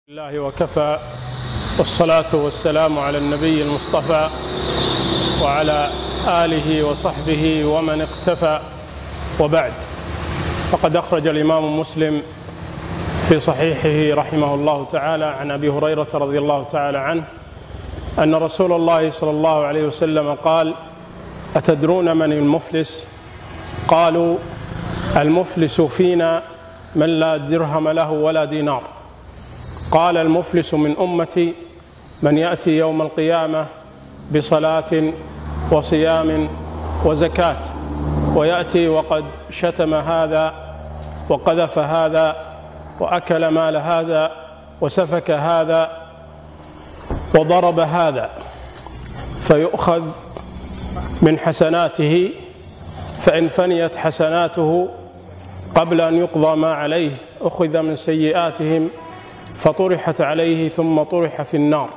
الله وكفى، والصلاة والسلام على النبي المصطفى وعلى آله وصحبه ومن اقتفى، وبعد. فقد أخرج الإمام مسلم في صحيحه رحمه الله تعالى عن أبي هريرة رضي الله تعالى عنه أن رسول الله صلى الله عليه وسلم قال: أتدرون من المفلس؟ قالوا: المفلس فينا من لا درهم له ولا دينار. قال: المفلس من أمتي من يأتي يوم القيامة بصلاة وصيام وزكاة، ويأتي وقد شتم هذا وقذف هذا وأكل مال هذا وسفك هذا وضرب هذا، فيؤخذ من حسناته، فإن فنيت حسناته قبل أن يقضى ما عليه أخذ من سيئاتهم فطرحت عليه ثم طرح في النار.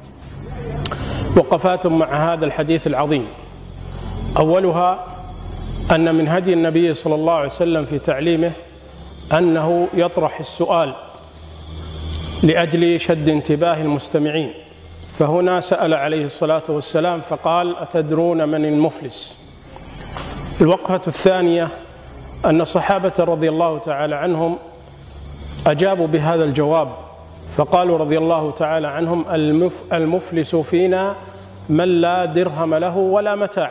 وقفات مع هذا الحديث العظيم. أولها أن من هدي النبي صلى الله عليه وسلم في تعليمه أنه يطرح السؤال لأجل شد انتباه المستمعين، فهنا سأل عليه الصلاة والسلام فقال: أتدرون من المفلس؟ الوقفة الثانية أن الصحابة رضي الله تعالى عنهم أجابوا بهذا الجواب، فقالوا رضي الله تعالى عنهم: المفلس فينا من لا درهم له ولا متاع.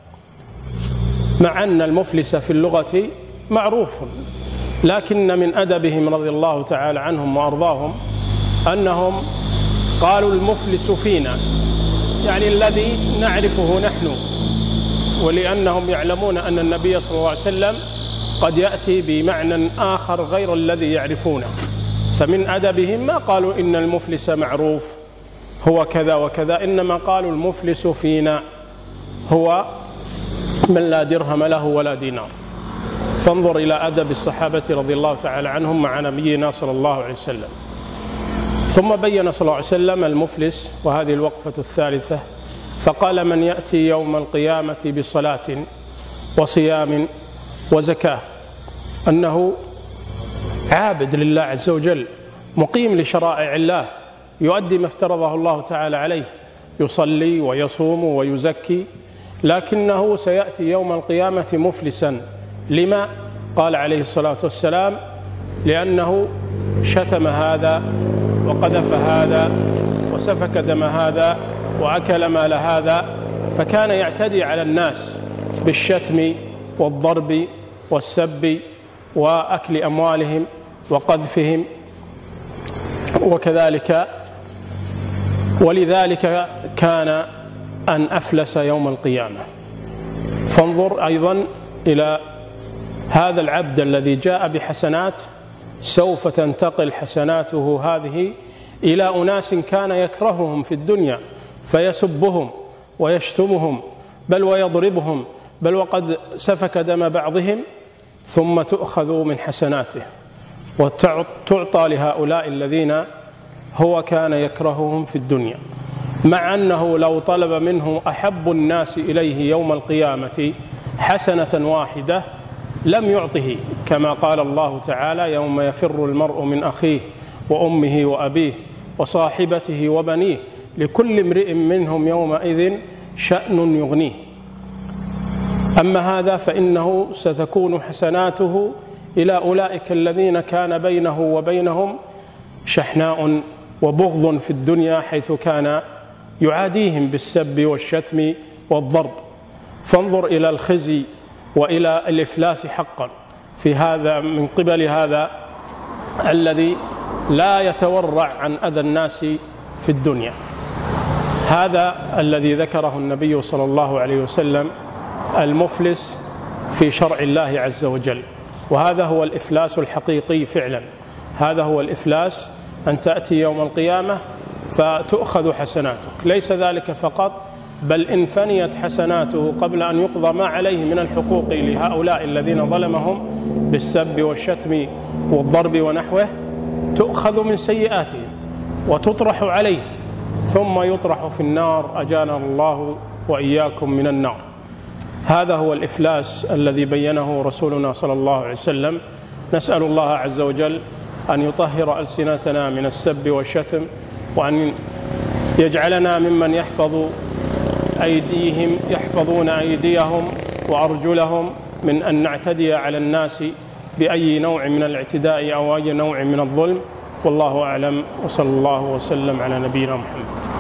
مع أن المفلس في اللغة معروف، لكن من أدبهم رضي الله تعالى عنهم وأرضاهم أنهم قالوا المفلس فينا، يعني الذي نعرفه نحن، ولأنهم يعلمون أن النبي صلى الله عليه وسلم قد يأتي بمعنى آخر غير الذي يعرفونه، فمن أدبهم ما قالوا إن المفلس معروف هو كذا وكذا، إنما قالوا المفلس فينا هو من لا درهم له ولا دينار. فانظر إلى أدب الصحابة رضي الله تعالى عنهم مع نبينا صلى الله عليه وسلم. ثم بين صلى الله عليه وسلم المفلس، وهذه الوقفة الثالثة، فقال: من يأتي يوم القيامة بصلاة وصيام وزكاة، أنه عابد لله عز وجل، مقيم لشرائع الله، يؤدي ما افترضه الله تعالى عليه، يصلي ويصوم ويزكي، لكنه سيأتي يوم القيامة مفلسا. لما؟ قال عليه الصلاة والسلام: لأنه شتم هذا وقذف هذا وسفك دم هذا وأكل مال هذا، فكان يعتدي على الناس بالشتم والضرب والسب وأكل أموالهم وقذفهم وكذلك، ولذلك كان أن أفلس يوم القيامة. فانظر أيضا إلى هذا العبد الذي جاء بحسنات، سوف تنتقل حسناته هذه إلى أناس كان يكرههم في الدنيا فيسبهم ويشتمهم بل ويضربهم، بل وقد سفك دم بعضهم، ثم تؤخذ من حسناته وتعطى لهؤلاء الذين هو كان يكرههم في الدنيا، مع أنه لو طلب منه أحب الناس إليه يوم القيامة حسنة واحدة لم يعطه، كما قال الله تعالى: يوم يفر المرء من أخيه وأمه وأبيه وصاحبته وبنيه لكل امرئ منهم يومئذ شأن يغنيه. أما هذا فإنه ستكون حسناته إلى أولئك الذين كان بينه وبينهم شحناء وبغض في الدنيا، حيث كان يعاديهم بالسب والشتم والضرب. فانظر إلى الخزي وإلى الإفلاس حقا في هذا من قبل هذا الذي لا يتورع عن أذى الناس في الدنيا. هذا الذي ذكره النبي صلى الله عليه وسلم المفلس في شرع الله عز وجل، وهذا هو الإفلاس الحقيقي فعلا. هذا هو الإفلاس، أن تأتي يوم القيامة فتؤخذ حسناتك. ليس ذلك فقط، بل إن فنيت حسناته قبل أن يقضى ما عليه من الحقوق لهؤلاء الذين ظلمهم بالسب والشتم والضرب ونحوه، تؤخذ من سيئاتهم وتطرح عليه ثم يطرح في النار، أجانا الله وإياكم من النار. هذا هو الإفلاس الذي بينه رسولنا صلى الله عليه وسلم. نسأل الله عز وجل أن يطهر ألسنتنا من السب والشتم، وأن يجعلنا ممن يحفظون أيديهم وأرجلهم من أن نعتدي على الناس بأي نوع من الاعتداء أو أي نوع من الظلم. والله أعلم، وصلى الله وسلم على نبينا محمد.